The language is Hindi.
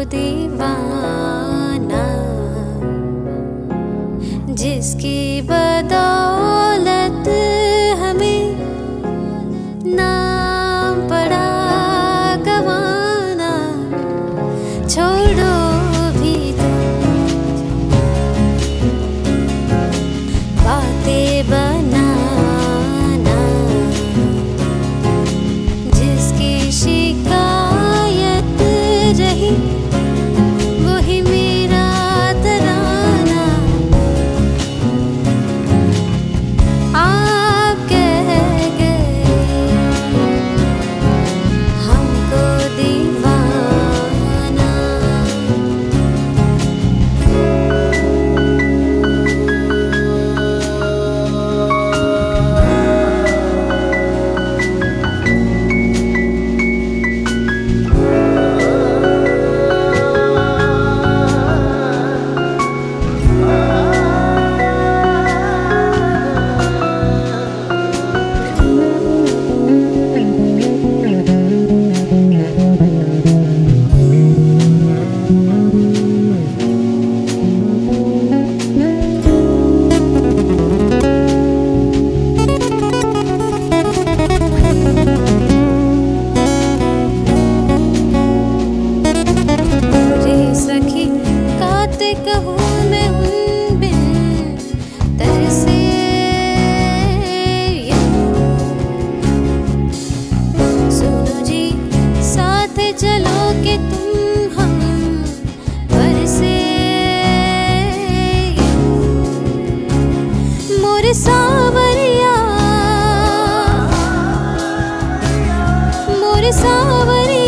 दीवाना, जिसकी बदौलत हमें नाम पड़ा गवाना। छोड़ो भी तो बातें बनाना, जिसकी शिकायत रही वही मेरा तराना। आप कह गए हमको दीवाना। कहूँ मैं उन बिन तरसे सुनो जी साथ चलो कि तुम हम बरसे। मोरे सावरिया, मोरे सावरिया,